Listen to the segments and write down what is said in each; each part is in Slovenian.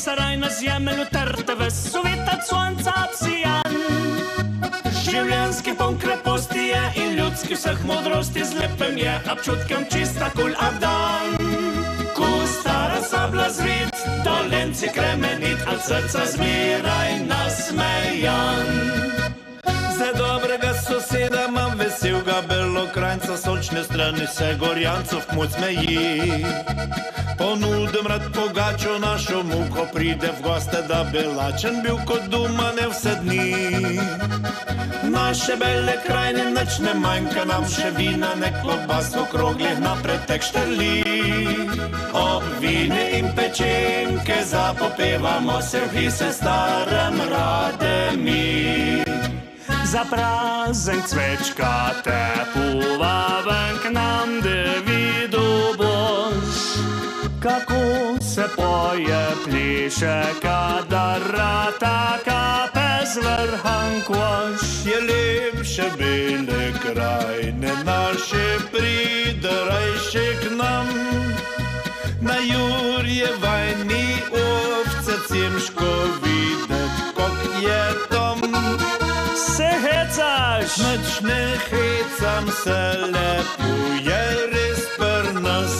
Sarajna zemlju trte suvita sonca obsijan. Življenjski poln kreposti je in ljudski vseh modrosti z lepem je občutkem čista kul obdan. Ko stara sabla zvit, dolenci kremenit, od srca zmeraj nasmejan. Za dobrega soseda imam veselga Belokranjca, sončne strani se Gorjancov muc smeji. Ponudim rad pogačo našo muko, pride v goste, da bi lačen bil kot doma ne vse dni. Naše Bele krajine nič ne manjka, nam še vina, ne klobas v kroglih na pretek štrli. Ob vine in pečenke zapopevamo se v hise starem rade mi. Za prazen cvečka te povabim k nam, da vidu boš, kako se poje, pleše, kadar rata kape z vrhan koš. Je lepše Bele krajine naše, pride rajše k nam. Na Jurje vajni ovce cimško videt, kak je tam. Se hecaš? Nič ne hecam se, lepo je res pri nas.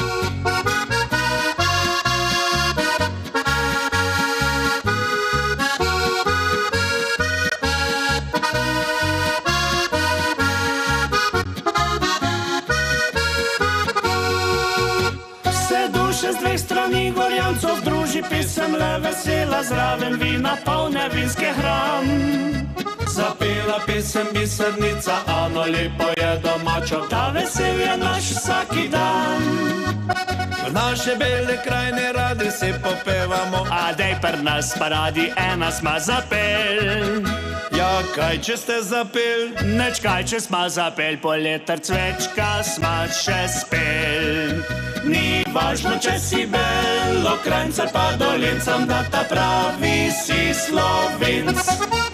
Vse duše z dveh strani Gorjancov druži pisem le vesela, zraven vina polne vinske hram. Zapela pesem bisernica, ano lepo je domačo, ta vesel je naš vsaki dan. V naše Bele krajine radi se popevamo, a dej pri nas pa radi ena sma zapel. Ja, kaj če ste zapel? Neč kaj če sma zapel, poletr cvečka sma še spel. Ni važno, če si Belokranjcar pa Dolencem, da ta pravi si Slovenc.